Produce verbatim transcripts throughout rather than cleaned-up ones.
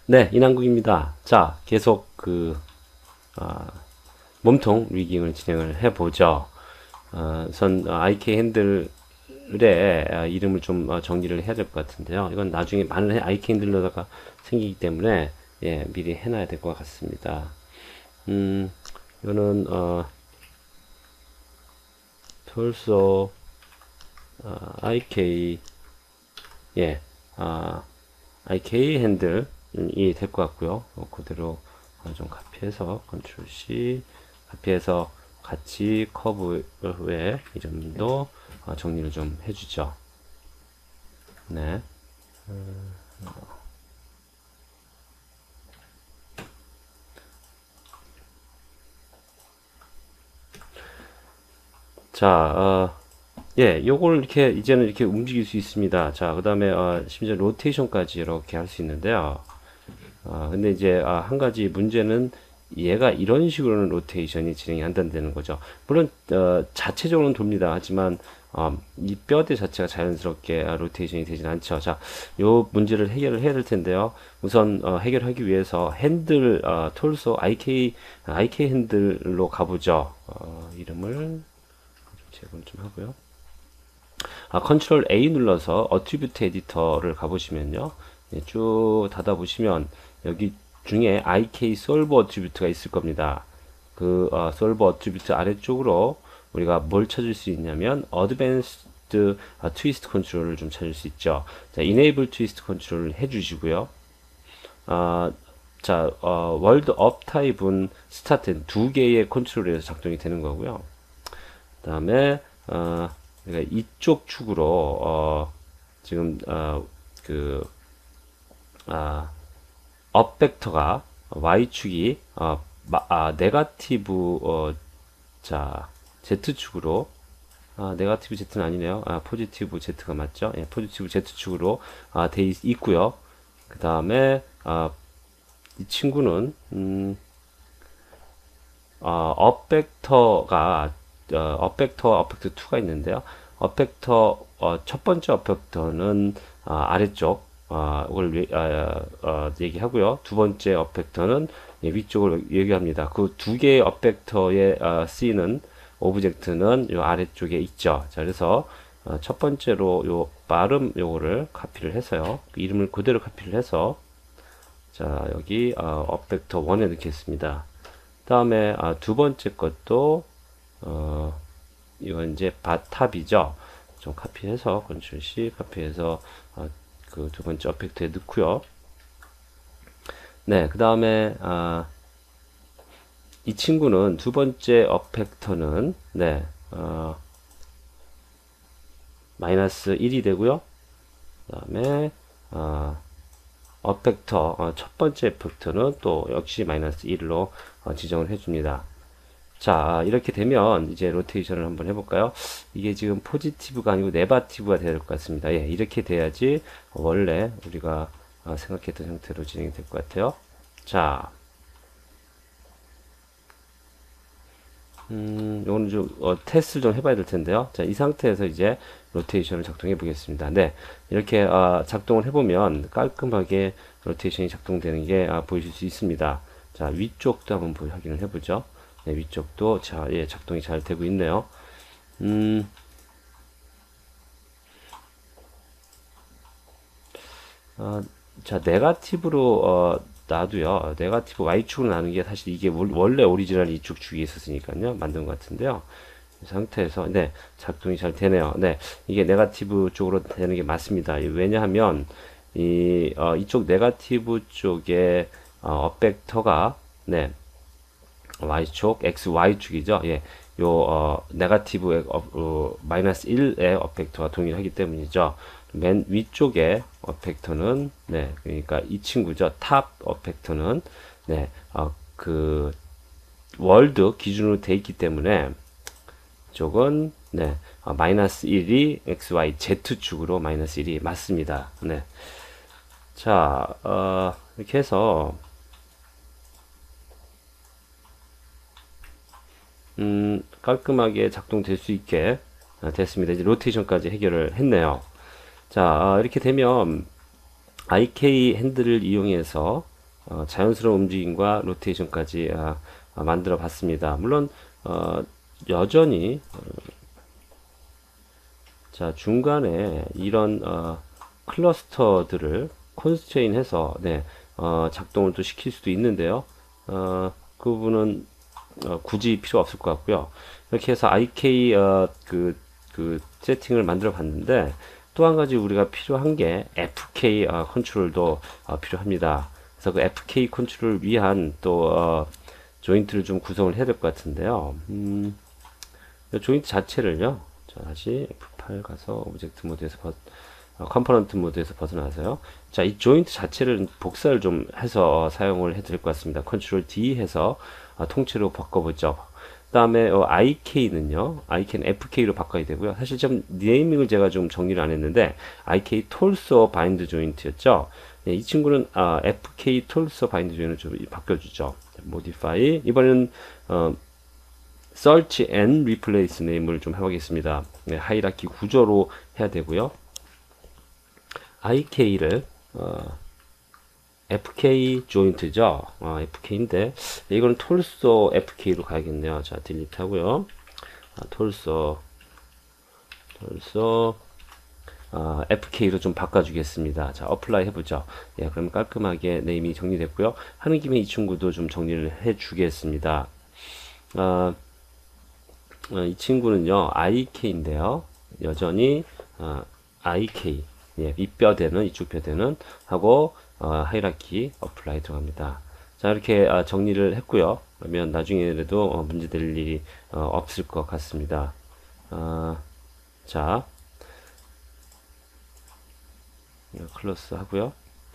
네, 이남국입니다. 자, 계속 그 아, 몸통 리깅을 진행을 해보죠. 어, 우선 아이케이 핸들의 아, 이름을 좀 어, 정리를 해야 될 것 같은데요. 이건 나중에 많은 아이케이 핸들러가 생기기 때문에 예, 미리 해놔야 될 것 같습니다. 음, 이거는 어, torso 어, 아이케이 예, 아, 아이케이 핸들이 될 것 같고요. 어, 그대로 어, 좀 카피해서 컨트롤 C 카피해서 같이 커브의 이름도 어, 정리를 좀 해주죠. 네. 자, 어, 예, 요걸 이렇게 이제는 이렇게 움직일 수 있습니다. 자, 그 다음에 어, 심지어 로테이션까지 이렇게 할 수 있는데요. 아, 근데 이제 아, 한 가지 문제는 얘가 이런 식으로는 로테이션이 진행이 안 된다는 거죠. 물론 어, 자체적으로는 돕니다. 하지만 어, 이 뼈대 자체가 자연스럽게 아, 로테이션이 되진 않죠. 자, 요 문제를 해결을 해야 될 텐데요. 우선 어, 해결하기 위해서 핸들 어, 톨소 아이케이 아이케이 핸들로 가보죠. 어, 이름을 좀 제공 좀 하고요. 아, 컨트롤 A 눌러서 어트리뷰트 에디터를 가보시면요. 예, 쭉 닫아보시면 여기 중에 아이케이 솔버 어트리뷰트가 있을 겁니다. 그 어, 솔버 어트리뷰트 아래쪽으로 우리가 뭘 찾을 수 있냐면 어드밴스드 아, 트위스트 컨트롤을 좀 찾을 수 있죠. 자, 이네이블 트위스트 컨트롤을 해주시고요. 아, 자, 어, 월드 업 타입은 스타트 두 개의 컨트롤에서 작동이 되는 거고요. 그 다음에 어, 그러니까 이쪽 축으로 어, 지금 어, 그 아, 업 벡터가 y축이 어, 마, 아, 네가티브 어, 자 z축으로 아, 네가티브 z는 아니네요. 아, 포지티브 z가 맞죠? 예, 포지티브 z축으로 아, 돼 있, 있고요. 그 다음에 아, 이 친구는 음, 어, 업 벡터가 어, 업 벡터, 업 벡터 이가 있는데요. 업 벡터 어, 첫 번째 업 벡터는 어, 아래쪽 어, 을 어, 어, 얘기하고요. 두 번째 업 벡터는 예, 위쪽을 얘기합니다. 그 두 개의 업 벡터의 어, C는 오브젝트는 요 아래쪽에 있죠. 자, 그래서 어, 첫 번째로 요 발음 요거를 카피를 해서요. 그 이름을 그대로 카피를 해서 자, 여기 어, 업 벡터 일에 넣겠습니다. 다음에 아, 두 번째 것도 어, 이건 이제 바탑이죠. 좀 카피해서 컨트롤 C 카피해서 아, 그 두 번째 어펙트에 넣고요. 네, 그 다음에 아, 이 친구는 두 번째 어펙터는 네, 어, 마이너스 일이 되고요. 그 다음에 어, 어펙터 어, 첫 번째 어펙터는 또 역시 마이너스 일로 어, 지정을 해줍니다. 자, 이렇게 되면 이제 로테이션을 한번 해볼까요? 이게 지금 포지티브가 아니고 네바티브가 돼야 될 것 같습니다. 예, 이렇게 돼야지 원래 우리가 어, 생각했던 형태로 진행이 될 것 같아요. 자, 음, 요거는 좀 어, 테스트를 좀 해봐야 될 텐데요. 자, 이 상태에서 이제 로테이션을 작동해 보겠습니다. 네, 이렇게 어, 작동을 해보면 깔끔하게 로테이션이 작동되는 게 아, 보이실 수 있습니다. 자, 위쪽도 한번 보, 확인을 해보죠. 네, 위쪽도 자, 예, 작동이 잘 되고 있네요. 음, 어, 자, 네가티브로 어, 놔도요. 네가티브 Y축으로 나누는 게 사실 이게 원래 오리지널 이쪽 축이 있었으니까요. 만든 것 같은데요. 이 상태에서 네, 작동이 잘 되네요. 네, 이게 네가티브 쪽으로 되는 게 맞습니다. 왜냐하면 이 어, 이쪽 네가티브 쪽에 어, 업벡터가 네, Y축, 엑스 와이축이죠. 예. 요, 어, 네가티브, 어, 어, 마이너스 일의 어펙터와 동일하기 때문이죠. 맨 위쪽에 어펙터는, 네, 그러니까 이 친구죠. 탑 어펙터는, 네, 어, 그, 월드 기준으로 돼 있기 때문에, 이쪽은, 네, 어, 마이너스 일이 엑스 와이 제트축으로 마이너스 일이 맞습니다. 네. 자, 어, 이렇게 해서, 음, 깔끔하게 작동될 수 있게 아, 됐습니다. 이제 로테이션까지 해결을 했네요. 자, 아, 이렇게 되면 아이케이 핸들을 이용해서 어, 자연스러운 움직임과 로테이션까지 아, 아, 만들어 봤습니다. 물론 어, 여전히 어, 자 중간에 이런 어, 클러스터들을 컨스트레인해서 네, 어, 작동을 또 시킬 수도 있는데요. 어, 그 부분은 어, 굳이 필요 없을 것 같고요. 이렇게 해서 아이케이 어, 그, 그 세팅을 만들어 봤는데 또 한 가지 우리가 필요한 게 에프케이 어, 컨트롤도 어, 필요합니다. 그래서 그 에프케이 컨트롤을 위한 또 어, 조인트를 좀 구성을 해야 될 것 같은데요. 음, 이 조인트 자체를요. 자, 다시 에프 팔 가서 오브젝트 모드에서 벗, 어, 컴포넌트 모드에서 벗어나서요. 자, 이 조인트 자체를 복사를 좀 해서 어, 사용을 해드릴 것 같습니다. 컨트롤 D 해서 어, 통째로 바꿔보죠. 그 다음에 어, 아이케이는요. 아이케이는 에프케이로 바꿔야 되고요. 사실 좀 네이밍을 제가 좀 정리를 안 했는데 아이케이 톨소 바인드 조인트였죠. 네, 이 친구는 아, 에프케이 톨소 바인드 조인트를 좀 바꿔주죠. 모디파이 이번에는 어, search and replace name을 좀 해보겠습니다. 네, 하이라키 구조로 해야 되고요. 아이케이를 어, 에프케이 조인트죠. 어, 에프케이인데 이거는 톨소 에프케이로 가야겠네요. 자, 딜리트 하고요. 아, 톨소 톨소 어, 에프케이로 좀 바꿔주겠습니다. 자, 어플라이 해보죠. 예, 그럼 깔끔하게 네임이 정리됐고요. 하는 김에 이 친구도 좀 정리를 해주겠습니다. 어, 어, 이 친구는요, 아이케이인데요. 여전히 어, 아이케이 예, 윗뼈대는 이쪽 뼈대는 하고 어, 하이라키 어플라이 들어갑니다. 자, 이렇게 어, 정리를 했고요. 그러면 나중에라도 어, 문제될 일이 어, 없을 것 같습니다. 어, 자, 클로스 하고요.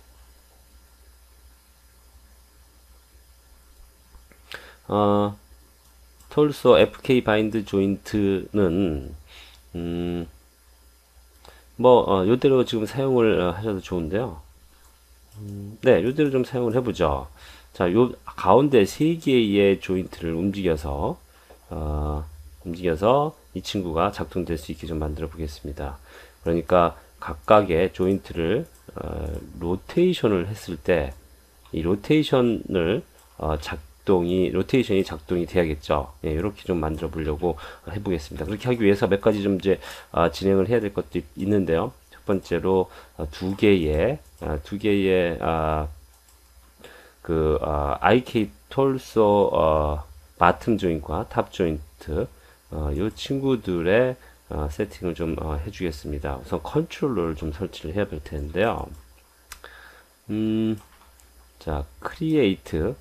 어, 톨소 에프케이 바인드 조인트는 음, 뭐 어, 요대로 지금 사용을 어, 하셔도 좋은데요. 네, 요대로 좀 사용을 해보죠. 자, 요 가운데 세 개의 조인트를 움직여서 어, 움직여서 이 친구가 작동될 수 있게 좀 만들어 보겠습니다. 그러니까 각각의 조인트를 어, 로테이션을 했을 때 이 로테이션을 어, 작동이 로테이션이 작동이 돼야겠죠. 예, 이렇게 좀 만들어 보려고 해보겠습니다. 그렇게 하기 위해서 몇 가지 좀 이제 어, 진행을 해야 될 것도 있는데요. 첫 번째로 어, 두 개의 어, 두 개의 아, 그 어, 아이케이 톨소 어, 바텀 조인트과 탑 조인트 어, 이 친구들의 어, 세팅을 좀 어, 해주겠습니다. 우선 컨트롤러를 좀 설치를 해야 될 텐데요. 음, 자, 크리에이트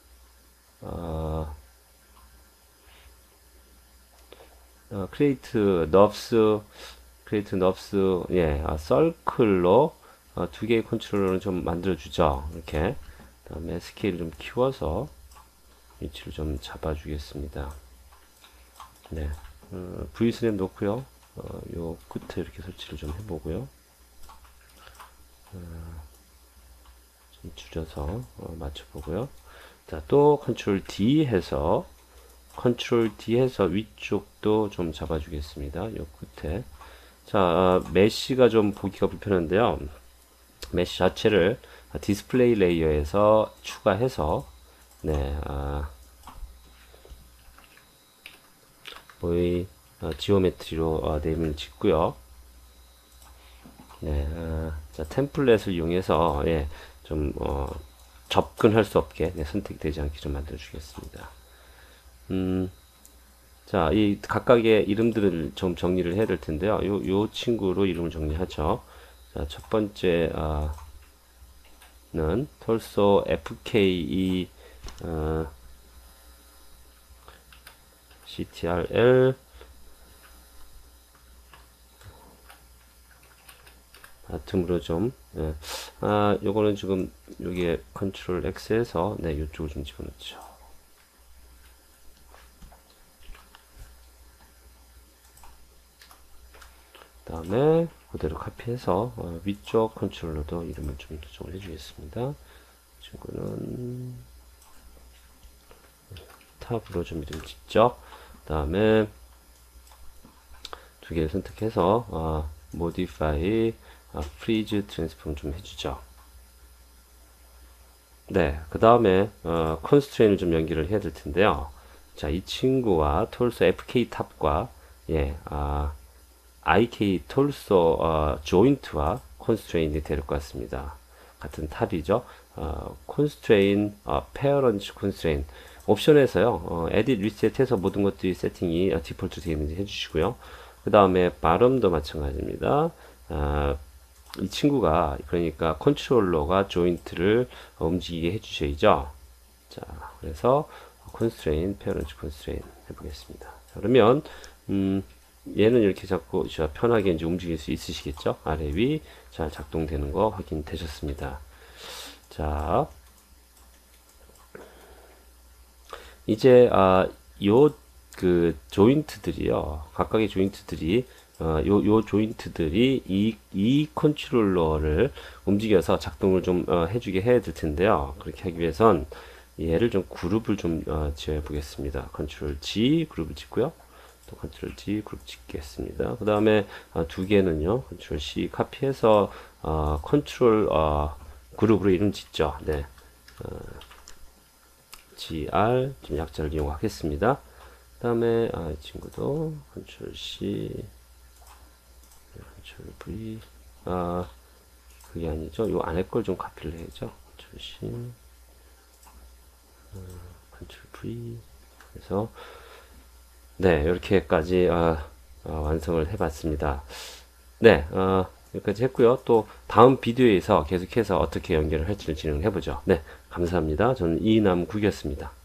어, 어, 크리에이트 넙스 크리에이트 넙스 예, 아, 서클로 어, 두 개의 컨트롤러를 좀 만들어 주죠. 이렇게 그다음에 스케일을 좀 키워서 위치를 좀 잡아 주겠습니다. 네, 어, 브이스냅 놓고요. 어, 요 끝에 이렇게 설치를 좀 해보고요. 어, 좀 줄여서 어, 맞춰보고요. 자, 또 컨트롤 D 해서 컨트롤 D 해서 위쪽도 좀 잡아주겠습니다. 요 끝에. 자, 어, 메쉬가 좀 보기가 불편한데요. 메쉬 자체를 디스플레이 레이어에서 추가해서 네, 아, 거의 어, 지오메트리로 어, 네임을 짓고요. 네, 아, 자, 템플릿을 이용해서 예, 좀 어, 접근할 수 없게 네, 선택되지 않게 좀 만들어 주겠습니다. 음, 자, 이 각각의 이름들을 좀 정리를 해야 될 텐데요. 요, 요 친구로 이름을 정리하죠. 자, 첫 번째, 아, 는 톨소 에프케이 어, 씨티알엘 바텀으로 좀 예. 아 요거는 지금 여기에 컨트롤 X에서 네 요쪽을 좀 집어넣죠. 그 다음에 그대로 카피해서 어, 위쪽 컨트롤러도 이름을 좀 조정을 해주겠습니다. 친구는 탑으로 좀 이름 짓죠. 그 다음에 두 개를 선택해서 어, modify 아, freeze transform 좀 해주죠. 네, 그 다음에 어, constraint을 좀 연결을 해야 될 텐데요. 자, 이 친구와 톨소 에프케이 탑과 예, 아, 아이케이 톨소 어, 조인트와 constraint이 될 것 같습니다. 같은 탑이죠. 어, constraint, 어, parent constraint 옵션에서요. 어, edit, reset해서 모든 것들이 세팅이 어, 디폴트 되어 있는지 해주시고요. 그 다음에 bottom도 마찬가지입니다. 아, 이 친구가 그러니까 컨트롤러가 조인트를 움직이게 해주셔야죠. 자, 그래서 constraint, parent constraint 해보겠습니다. 자, 그러면 음, 얘는 이렇게 자꾸 편하게 이제 움직일 수 있으시겠죠? 아래 위 잘 작동되는 거 확인되셨습니다. 자, 이제 아, 요 그 조인트들이요. 각각의 조인트들이 어, 요, 요 조인트들이 이, 이 컨트롤러를 움직여서 작동을 좀 어, 해주게 해야 될 텐데요. 그렇게 하기 위해선 얘를 좀 그룹을 좀 어, 지어 보겠습니다. 컨트롤 G 그룹을 짓고요. 또 컨트롤 G 그룹 짓겠습니다. 그 다음에 어, 두 개는요. 컨트롤 C 카피해서 어, 컨트롤 어, 그룹으로 이름 짓죠. 네. 어, 지알 좀 약자를 이용하겠습니다. 그 다음에 아, 이 친구도 컨트롤 C 컨트롤 V 아 그게 아니죠. 요 안에 걸 좀 카피를 해야죠. 컨트롤 C 어, 컨트롤 V 그래서 네 이렇게까지 어, 어, 완성을 해봤습니다. 네 어, 여기까지 했고요. 또 다음 비디오에서 계속해서 어떻게 연결을 할지를 진행을 해보죠. 네 감사합니다. 저는 이남국이었습니다.